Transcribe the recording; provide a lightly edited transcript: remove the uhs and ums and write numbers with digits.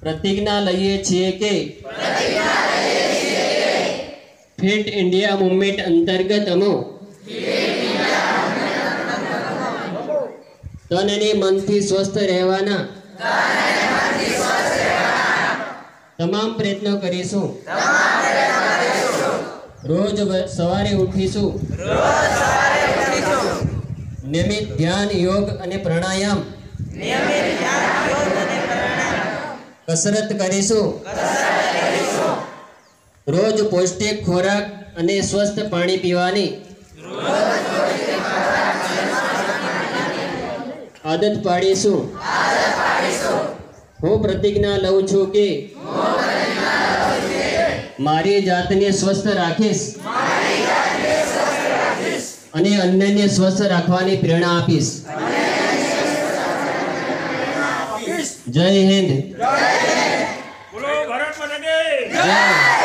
प्रतिज्ञा लईए छीए के फिट इंडिया मूवमेंट अंतर्गत अमो तन अने मन थी स्वस्थ रहवाना तमाम प्रयत्नो करीशुं। रोज सवारे उठीशुं। नियमित ध्यान योग अने प्राणायाम कसरत करीशुं। रोज पौष्टिक खोराक अने स्वस्थ पाणी पीवानी आदत पाड़ीशुं। हूँ प्रतिज्ञा लઉં છું કે મારી જાતને સ્વસ્થ રાખીશ અને અન્યને સ્વસ્થ રાખવાની પ્રેરણા આપીશ। જય હિન્દ। બોલો ભારત માતા કી જય।